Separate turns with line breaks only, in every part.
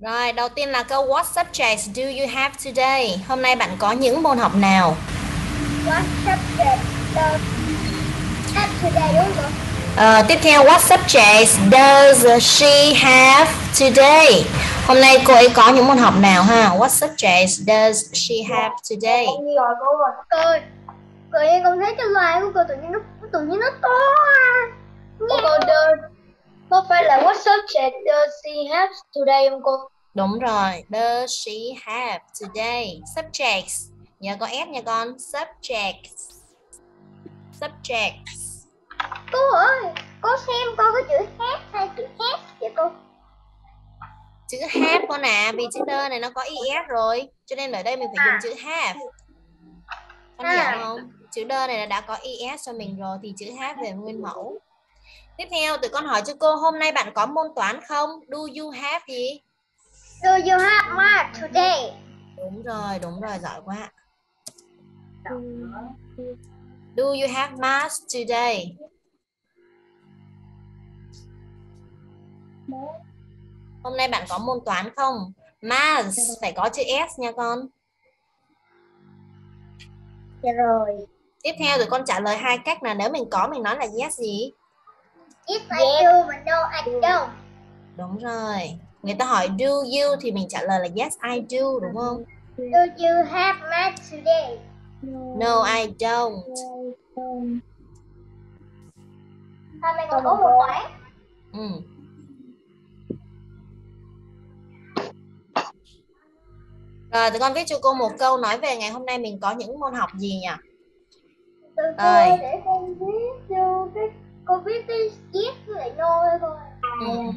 Rồi, đầu tiên là câu What subjects do you have today? Hôm nay bạn có những môn học nào?
What subject does have today đúng không?
Tiếp theo, What subjects does she have today? Hôm nay cô ấy có những môn học nào ha? What subjects does she have today?
Con ghi rồi cô rồi. Cô nhiên con thấy cái loa của cô tự nhiên nó to à. Cô đơn. Có phải là what subject does she have today không cô?
Đúng rồi, does she have today? Subjects, nhớ có S nha con. Subjects. Subjects.
Cô ơi, có xem con có chữ have hay chữ have vậy cô?
Chữ have con à, vì chữ đơ này nó có es rồi, cho nên ở đây mình phải dùng chữ have. Con hiểu không? Chữ đơ này là đã có es cho mình rồi thì chữ have về nguyên mẫu. Tiếp theo tụi con hỏi cho cô, hôm nay bạn có môn toán không? Do you have gì?
Do you have math today?
Đúng rồi, giỏi quá. Do you have math today? Hôm nay bạn có môn toán không? Math phải có chữ S nha con.
Dạ rồi.
Tiếp theo tụi con trả lời hai cách là nếu mình có mình nói là yes gì?
Yes, I do mà no I don't.
Đúng rồi. Người ta hỏi do you thì mình trả lời là yes I do đúng không?
Do you have math today?
No I don't.
Hôm nay con có môn toán.
Ừ. Rồi tụi con viết cho cô một câu nói về ngày hôm nay mình có những môn học gì nhỉ?
Từ cô
Rồi.
ơi, để con viết vô cái con viết cái yes với lại no thôi con.
Ừ.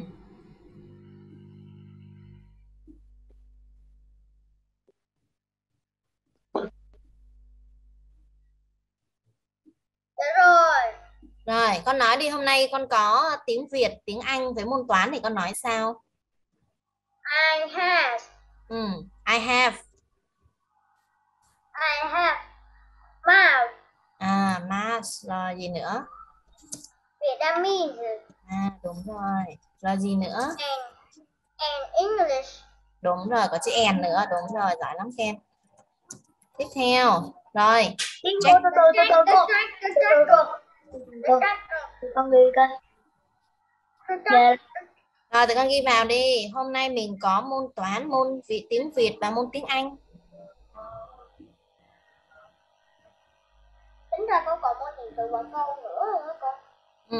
Dạ rồi.
Rồi, con nói đi, hôm nay con có tiếng Việt, tiếng Anh với môn toán thì con nói sao?
I have.
Ừ. I have.
I have math.
Math. Rồi gì nữa?
Vietnamese.
Đúng rồi. Rồi gì nữa?
And English.
Đúng rồi, có chữ N nữa. Đúng rồi, giỏi lắm Ken. Tiếp theo. Rồi.
Tiếng cô
Check.
cô. Con ghi coi. Dạ.
Rồi, tụi con ghi vào đi. Hôm nay mình có môn toán, môn tiếng Việt và môn tiếng Anh.
Tính ra con còn môn điện tử và câu nữa rồi đó con.
Ừ.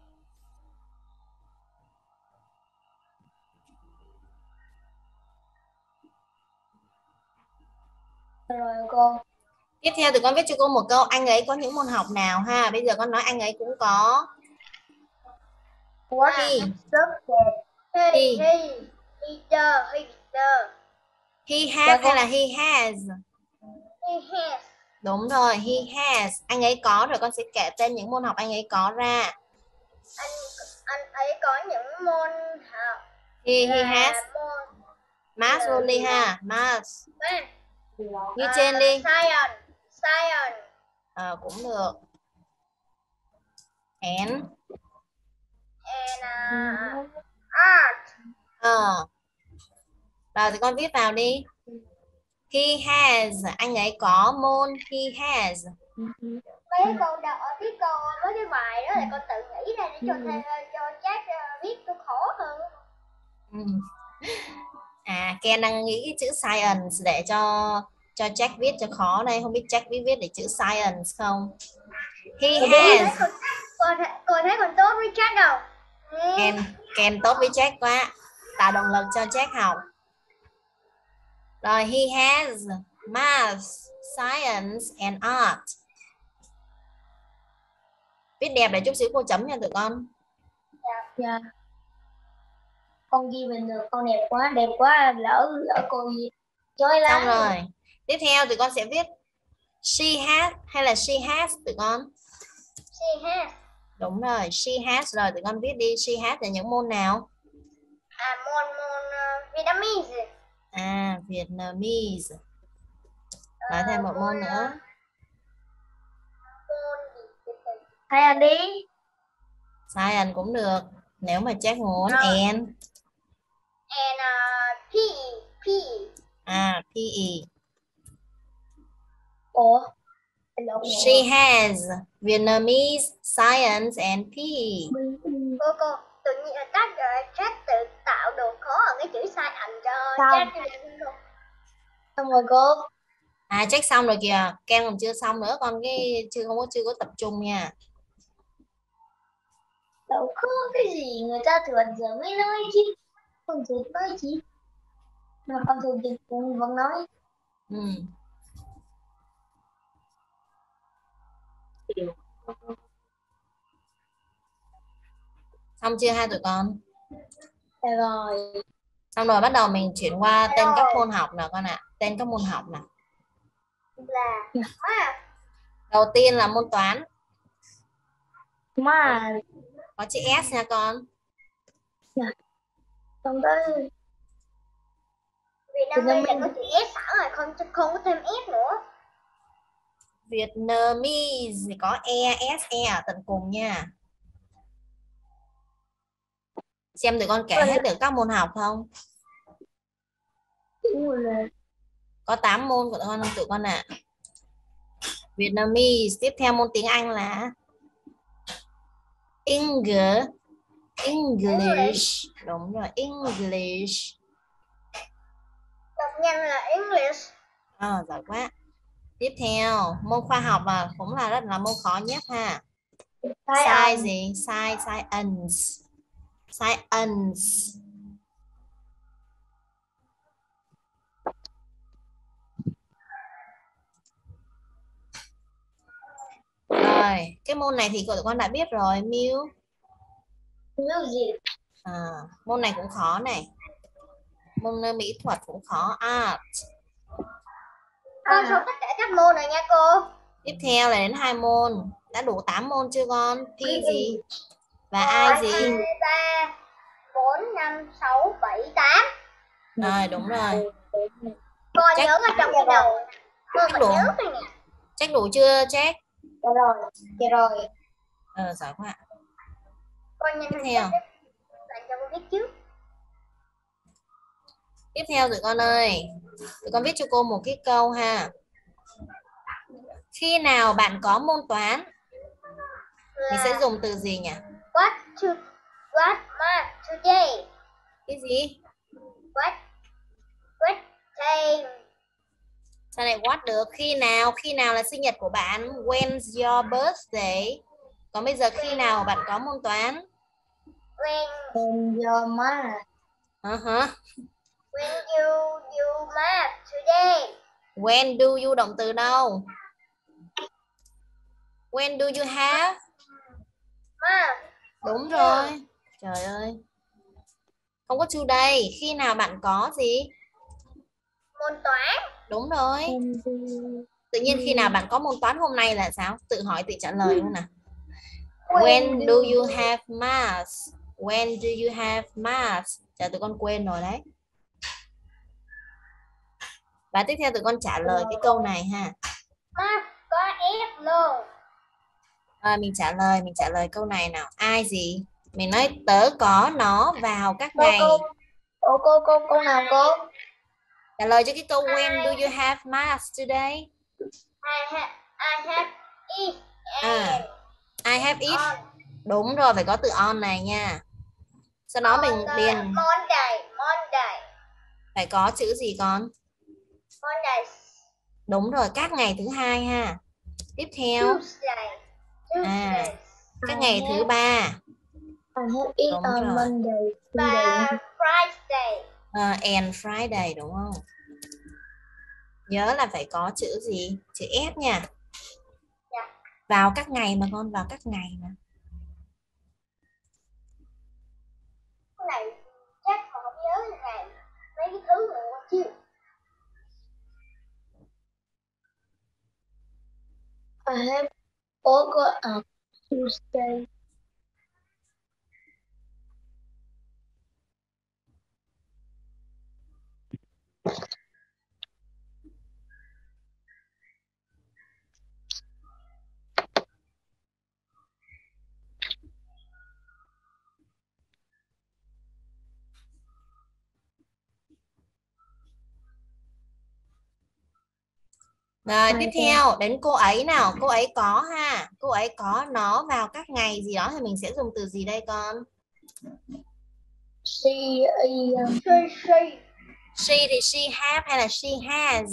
Rồi cô.
Tiếp theo tụi con viết cho cô một câu, anh ấy có những môn học nào ha? Bây giờ con nói anh ấy cũng có.
What
He.
subject?
He.
He does.
He have hay là he has?
He has.
Đúng rồi, he has. Anh ấy có, rồi con sẽ kể tên những môn học anh ấy có ra.
Anh ấy có những môn học.
He has
Môn
math only ha, math. Như trên đi.
Science.
Cũng được. And
Art.
Rồi thì con viết vào đi. He has, anh ấy có môn he has.
Mấy câu đọc ở cái câu mấy cái bài đó là con tự nghĩ ra để cho thêm cho chat viết cho khó hơn.
Ừ. Ken đang nghĩ chữ science để cho Jack viết cho khó đây, không biết Jack viết để chữ science không. He has.
Cô thấy còn tốt với chat đâu.
Ken tốt với Jack quá, tạo động lực cho Jack học. Rồi, he has math, science and art. Viết đẹp để chút xíu cô chấm nha tụi con.
Dạ. Con ghi bình được, con đẹp quá, lỡ cô ghi chơi lắm.
Xong rồi. Tiếp theo tụi con sẽ viết she has hay là she has tụi con?
She has.
Đúng rồi, she has. Rồi tụi con viết đi, she has là những môn nào?
Môn Vietnamese.
Vietnamese. Nói thêm một môn nữa.
Hay anh đi.
Science cũng được. Nếu mà chắc muốn. And
P.
PE.
Ủa?
She has Vietnamese, science and PE.
Cô tự nhiên là Jack tự tạo đồ khó ở cái chữ sai ảnh cho Jack cô. Xong rồi cô.
Check xong rồi kìa, Kem còn chưa xong nữa, con cái chưa có tập trung nha.
Đâu có cái gì người ta thường giờ mới nói chứ, không thường nói gì mà con thường thì cũng vẫn nói.
Xong chưa hai tụi con?
Dạ rồi.
Xong rồi bắt đầu mình chuyển qua tên các môn học nào con ạ. Tên các môn học nào.
Là
Đầu tiên là môn toán.
mà
Có chữ S nha con.
xong tới Việt Nam mình có chữ S sẵn rồi, không có thêm S nữa.
Vietnamese thì có E ở tận cùng nha. Xem tụi con kể hết được các môn học không? Có 8 môn của tụi con ạ. Vietnamese, tiếp theo môn tiếng Anh là English. Đúng rồi, English.
Đọc nhanh là English.
Giỏi quá. Tiếp theo, môn khoa học cũng là rất là môn khó nhất ha. Science gì? Science. Rồi, cái môn này thì tụi con đã biết rồi,
Music.
Môn này cũng khó này. Môn mỹ thuật cũng khó, art.
Con số tất cả các môn này nha cô.
Tiếp theo là đến 2 môn. Đã đủ 8 môn chưa con? P gì? Và I gì?
2, 3, 4, 5, 6, 7, 8.
Rồi, đúng rồi.
Con nhớ ở trong cái đầu. Con
Check đủ.
nhớ thôi nè.
Check đủ chưa? Check.
Dạ rồi.
Giỏi quá.
Con nhìn
Tiếp theo.
bạn cho con biết trước.
Tiếp theo tụi con ơi. Tụi con viết cho cô một cái câu ha. Khi nào bạn có môn toán? Mình sẽ dùng từ gì nhỉ?
What math today?
Cái gì?
What day?
Sao lại what được? Khi nào là sinh nhật của bạn? When's your birthday? Còn bây giờ khi nào bạn có môn toán?
When your math. When you do math today.
When do you động từ đâu? When do you have? Đúng rồi. Trời ơi. Không có today. Khi nào bạn có gì?
Môn toán.
Đúng rồi. Tự nhiên khi nào bạn có môn toán hôm nay là sao? Tự hỏi tự trả lời luôn nè. When do you have math? When do you have math? Chờ tụi con quên rồi đấy. Và tiếp theo tụi con trả lời cái câu này ha.
Có F luôn.
Mình trả lời câu này nào. Ai gì? Mình nói tớ có nó vào các ngày.
Cô nào cô?
Trả lời cho cái câu when do you have math today?
I have it.
I have it. Đúng rồi, phải có từ on này nha. Sau đó mình điền
Monday.
phải có chữ gì con?
Monday.
Đúng rồi, các ngày thứ hai ha. Tiếp theo
Tuesday.
các ngày thứ ba.
I have it on Monday. Và Friday.
And Friday đúng không? Nhớ là phải có chữ gì? Chữ S nha. Vào các ngày mà con, vào các ngày mà.
Cái này chắc mà không nhớ như này. Mấy cái thứ nữa chứ. I have forgot on Tuesday.
Rồi tiếp theo đến cô ấy nào. Cô ấy có ha. Cô ấy có nó vào các ngày gì đó thì mình sẽ dùng từ gì đây con?
She,
She thì she have hay là she has?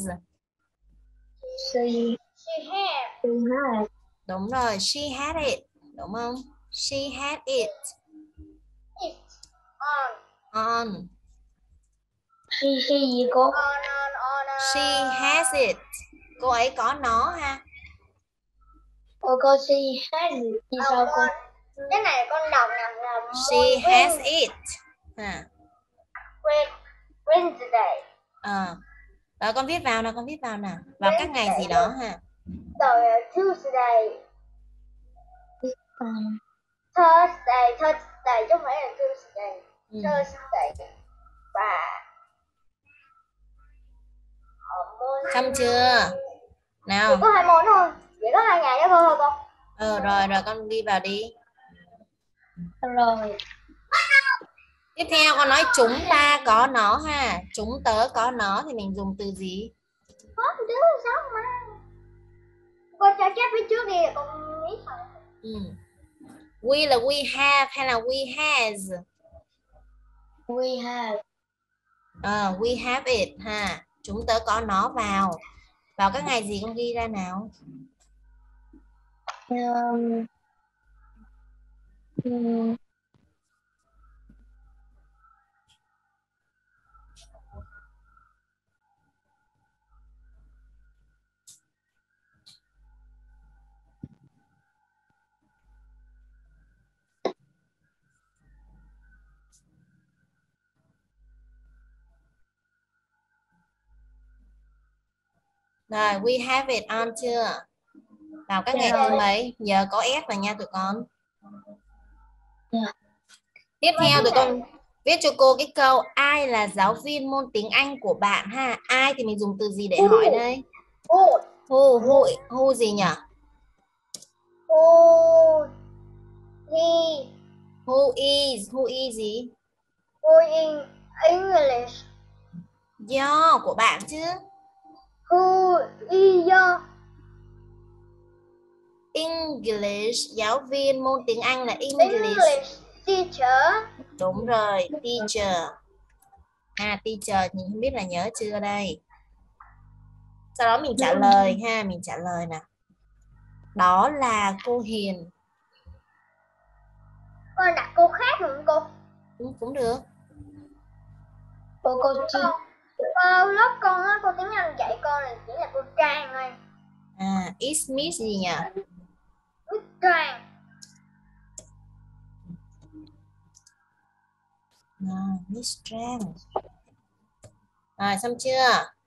she has.
Đúng rồi, she had it. Đúng không? She had it
It
on.
she gì cô?
She has it. Cô ấy có nó ha.
Cô she has it gì sao cô? Cái này con đọc là
She has it. Ha.
Wednesday.
Rồi con viết vào nào, con viết vào nào. Vào các ngày gì đó ha.
Rồi Tuesday. Thursday chứ không phải là Tuesday. Thursday. Và
xong chưa? Nào.
Chỉ có 2 môn thôi. Chỉ có 2 ngày đó thôi con.
Rồi con đi vào đi.
Rồi.
Tiếp theo con nói chúng ta có nó ha. Chúng tớ có nó thì mình dùng từ gì?
Có chứ sao mà. Con cho chép phía trước đi con biết rồi.
We là we have hay là we has?
We have.
We have it ha. Chúng tớ có nó vào. Vào các ngày gì con ghi ra nào? Rồi, we have it on chưa? Vào các ngày thứ mấy? Giờ có S vào nha tụi con. Tiếp theo tụi con viết cho cô cái câu ai là giáo viên môn tiếng Anh của bạn ha. Ai thì mình dùng từ gì để hỏi đây? Who gì nhỉ? Who is gì?
Who in English.
Do của bạn chứ.
Who is your
English, giáo viên môn tiếng Anh là English
teacher.
Đúng rồi, teacher. Teacher nhìn không biết là nhớ chưa đây. Sau đó mình trả lời ha, mình trả lời nè. Đó là cô Hiền.
Con đặt cô khác được không cô?
Cũng được.
Cô lớp con á, cô tiếng Anh dạy con là chỉ là cô Trang thôi.
It's Miss gì nhỉ?
Miss Trang.
Miss Trang. Rồi xong chưa?